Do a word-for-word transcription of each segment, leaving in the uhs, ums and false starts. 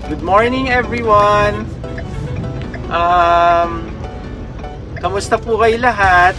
Good morning everyone! Um, kamusta po kayo lahat?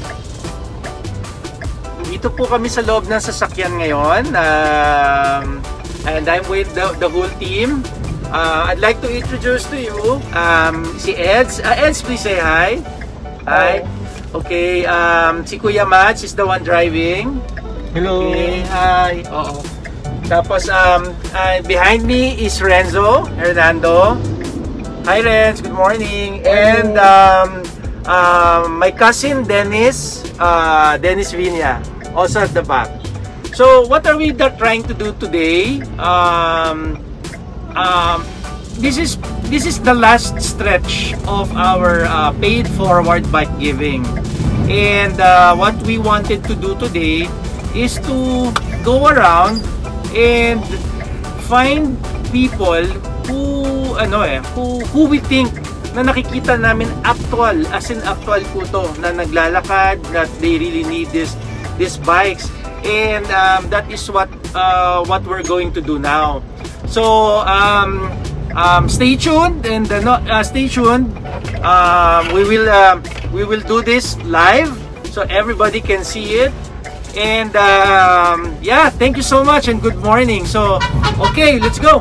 Dito po kami sa loob ng sasakyan ngayon. Um, and I'm with the, the whole team. Uh, I'd like to introduce to you um, si Eds. Uh, Eds, please say hi. Hi. Okay, um, si Kuya Mats is the one driving. Hello. Okay, hi. Oo. Tapos, um, uh, behind me is Renzo Hernando. Hi Renz, good morning. And um, uh, my cousin Dennis, uh, Dennis Viña, also at the back. So, what are we trying to do today? Um, um, this is this is the last stretch of our uh, paid forward bike giving, and uh, what we wanted to do today is to go around and find people who ano eh who who we think na nakikita namin actual, as in actual po to, na naglalakad, that they really need this these bikes, and um, that is what uh, what we're going to do now. So um, um, stay tuned and uh, no, uh, stay tuned. Um, we will uh, we will do this live so everybody can see it. And um, yeah, thank you so much and good morning. So, okay, let's go.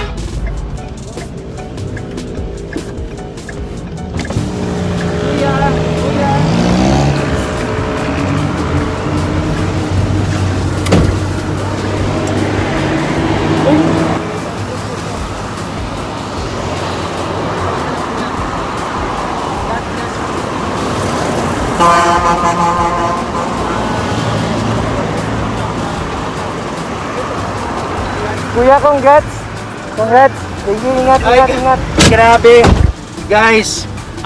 Kuya, congrats! Congrats! Sige, ingat, ingat, Ay, ingat! Grabe! Guys,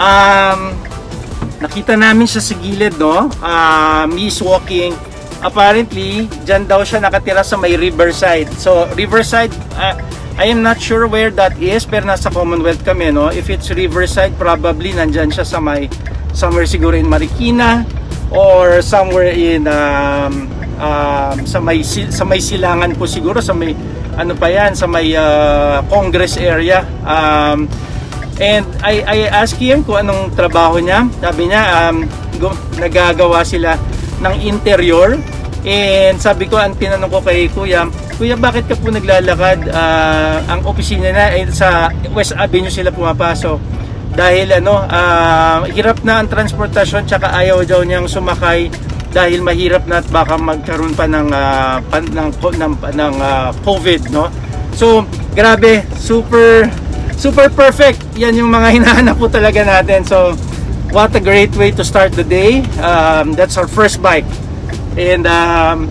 um, nakita namin siya sa gilid, no? Um, he's walking. Apparently, dyan daw siya nakatira sa may Riverside. So, Riverside, uh, I am not sure where that is, pero nasa Commonwealth kami, no? If it's Riverside, probably nandyan siya sa may, somewhere siguro in Marikina, or somewhere in, um, um, sa may, sa may silangan po siguro, sa may, ano pa yan, sa may uh, Congress area. Um, and I, I asked him kung anong trabaho niya. Sabi niya, um, nagagawa sila ng interior. And sabi ko, ang tinanong ko kay Kuya, Kuya, bakit ka po naglalakad? Uh, ang opisina na ay sa West Avenue sila pumapasok. Dahil ano, uh, hirap na ang transportasyon, tsaka ayaw daw niyang sumakay dahil mahirap na at baka magkaroon pa ng uh, pan, ng ng, ng uh, COVID, no? So, grabe, super super perfect. Yan yung mga hinahanap po talaga natin. So, what a great way to start the day. Um, that's our first bike. And um,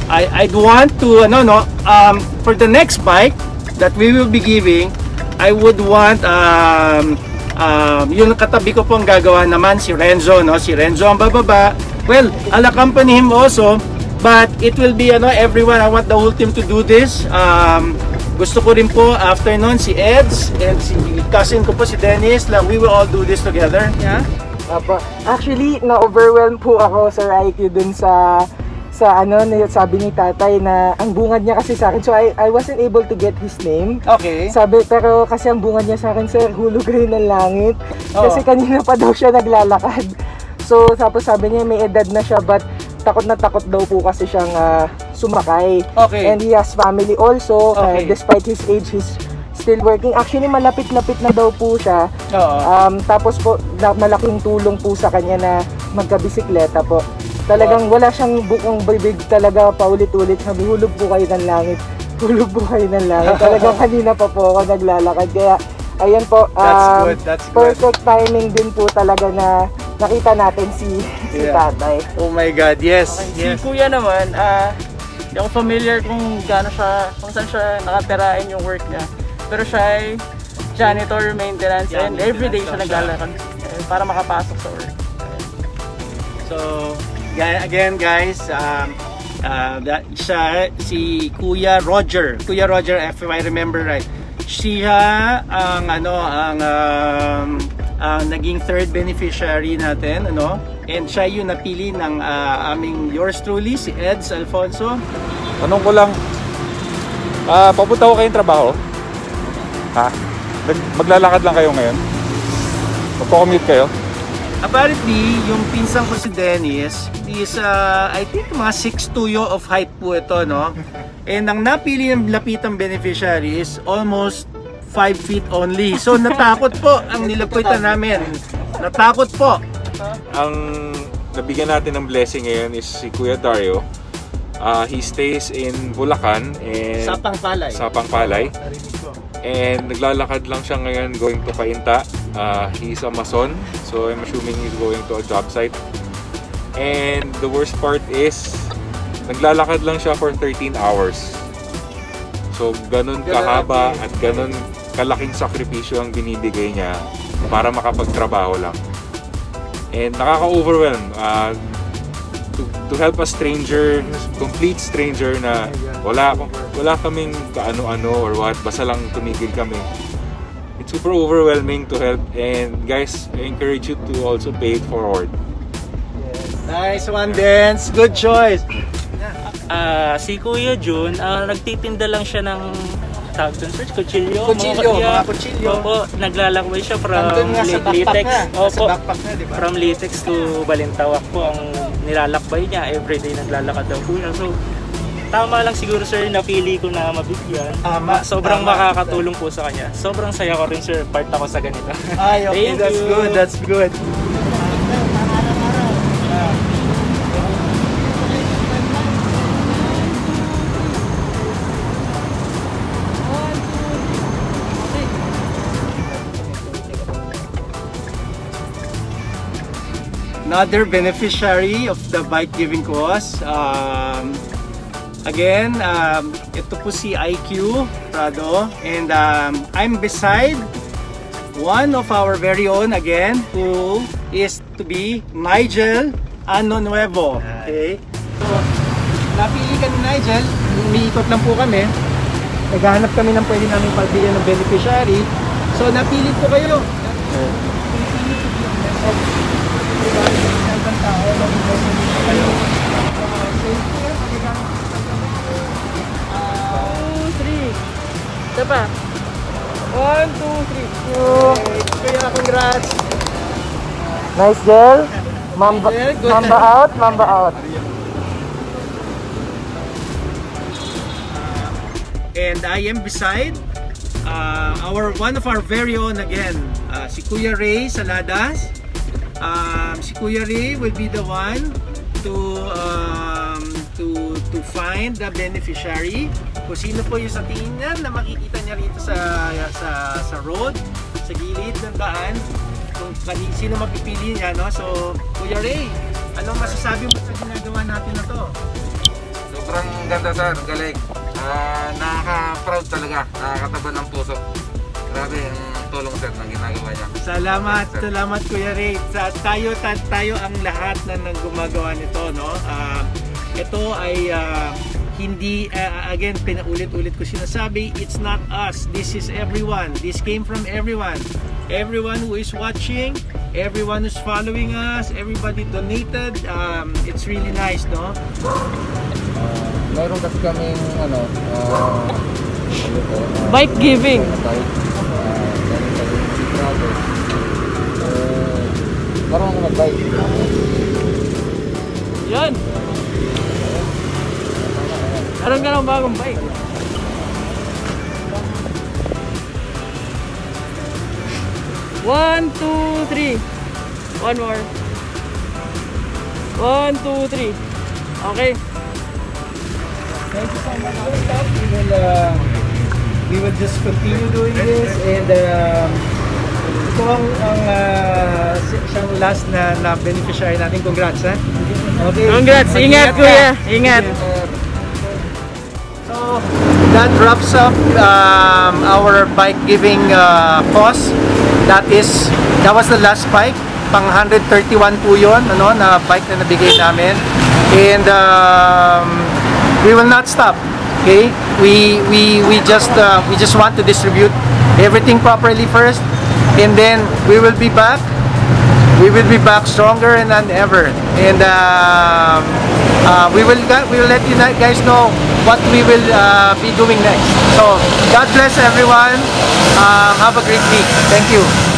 I I'd want to ano no, um, for the next bike that we will be giving, I would want um, um, yung katabi ko pong gagawa naman si Renzo, no? Si Renzo ang bababa. Well, I'll accompany him also, but it will be ano, everyone. I want the whole team to do this. Um, gusto ko rin po after nun si Eds and si cousin ko po si Dennis, like, we will all do this together. Yeah. Apo. Actually, na-overwhelm po ako, Sir Ike, dun sa sa ano, sabi ni tatay na ang bungad niya kasi sa akin. So I, I wasn't able to get his name. Okay. Sabi, pero kasi ang bungad niya sa akin, Sir, hulog rin ng langit. Oh. Kasi kanina pa daw siya naglalakad. So, tapos sabi niya may edad na siya, but takot na takot daw po kasi siyang uh, sumakay. Okay. And he has family also. Okay. Uh, despite his age, he's still working. Actually, malapit-lapit na daw po siya. Oo. Um, tapos po, na, malaking tulong po sa kanya na magkabisikleta po. Talagang wala siyang bukong bibig talaga, paulit-ulit. Sabi, hulog po kayo ng langit. Hulog po kayo ng langit. Talagang kanina pa po ako naglalakad. Kaya, ayan po. Um, That's good. That's good. Perfect timing din po talaga na nakita natin si, si Yeah. tatay. Oh my God, yes. Okay. Yes. Si Kuya naman, ah, hindi ako familiar kung gaano siya, kung saan siya nakatirain yung work niya. Pero siya ay janitor, maintenance, Yeah, and everyday maintenance siya daw siya. naglalakad eh, para makapasok sa work. So, ga- again guys, um, uh, that, siya, si Kuya Roger, Kuya Roger, if I remember right, siya ang ano, ang um, ang naging third beneficiary natin, ano, and siya yung napili ng uh, aming yours truly, si Eds Alfonso. Tanong ko lang, uh, papunta ko kayong trabaho? Ha? Nag- maglalakad lang kayo ngayon? Magko-commute kayo? Apparently, yung pinsan ko si Dennis is, uh, I think, mga six two yo of height po ito, no? And ang napili ng lapitang beneficiary is almost five feet only. So, natakot po ang nilapitan namin. Natakot po. Ang nabigyan natin ng blessing ngayon is si Kuya Dario. Uh, he stays in Bulacan and Sapang Palay. Sapang Palay. And naglalakad lang siya ngayon going to Cainta. Uh, he's a mason, so I'm assuming he's going to a job site. And the worst part is, naglalakad lang siya for thirteen hours. So ganun kahaba at ganun kalaking sakripisyo ang binibigay niya para makapagtrabaho lang. And nakaka-overwhelm. Uh, to, to help a stranger, complete stranger na wala, wala kaming kaano-ano or what, basta lang tumigil kami. It's super overwhelming to help, and guys, I encourage you to also pay it forward. Nice one, Dance. Good choice. Ah, si Kuya Jun, ah, nagtitinda lang siya ng tawag dun, sir, kutsilyo. Kutsilyo, mga kutsilyo. Opo, naglalakbay siya from Nandun nga sa backpack Litex. na. Sa Opo, backpack na, di ba? from Litex to Balintawak po ang nilalakbay niya. Everyday naglalakad daw po siya. So, tama lang siguro, sir, napili ko na mabigyan. Tama, Sobrang tama. makakatulong po sa kanya. Sobrang saya ko rin, sir, part ako sa ganito. Ay, okay, Thank that's you. good, that's good. Another beneficiary of the bike giving cause. Um, again, um, ito po si I Q Prado, and um, I'm beside one of our very own again, who is to be Nigel Ano Nuevo. Okay? So, napili ka ni Nigel, umiikot lang po kami. Naghahanap kami ng pwede namin pagbigyan ng beneficiary. So, napili po kayo. Ito pa. One, two, three. Kaya, congrats. Nice, Jel. Mamba, Jel, good. mamba out, mamba out. And I am beside uh, our one of our very own again, uh, si Kuya Ray Saladas. Um, si Kuya Ray will be the one to um, to to find the beneficiary. Kung sino po yung sa tingin niya na makikita niya rito sa sa sa road, sa gilid ng daan, kung kani sino mapipili niya, no? So, Kuya Ray, anong masasabi mo sa ginagawa natin na to? Sobrang ganda, sir, galing. Uh, nakaka-proud talaga, nakakataba ng puso. Grabe ang tulong, sir, ng ginagawa niya. Salamat, Sir. salamat Kuya Ray. Sa tayo ta, tayo ang lahat na nang gumagawa nito, no. Uh, ito ay uh, hindi uh, again pinaulit-ulit ko sinasabi, it's not us. This is everyone. This came from everyone. Everyone who is watching, everyone who's following us, everybody donated. Um, it's really nice, no. Mayroon kasi kaming ano, uh, ano po, uh, Bike giving. bike, uh, galing sa si brother. Uh, marunong ako mag-bike. Yan. Meron ka ng bagong bike. One, two, three. One more. One, two, three. Okay. Thank you so much. We will, uh, we will just continue doing this, and um, ito ang, ang uh, si- siyang last na, na beneficiary natin. Congrats, ha? Okay. Congrats. Ingat, Mag-ingat kuya. ka. Ingat. So, that wraps up um, our bike giving uh, cause. That is, that was the last bike. Pang one thirty-one po yun, ano, na bike na nabigay namin. And um, we will not stop. Okay? We we we just uh, we just want to distribute everything properly first, and then we will be back. We will be back stronger than ever. And um, uh, we will we will let you guys know what we will uh, be doing next. So, God bless everyone. Um, have a great week. Thank you.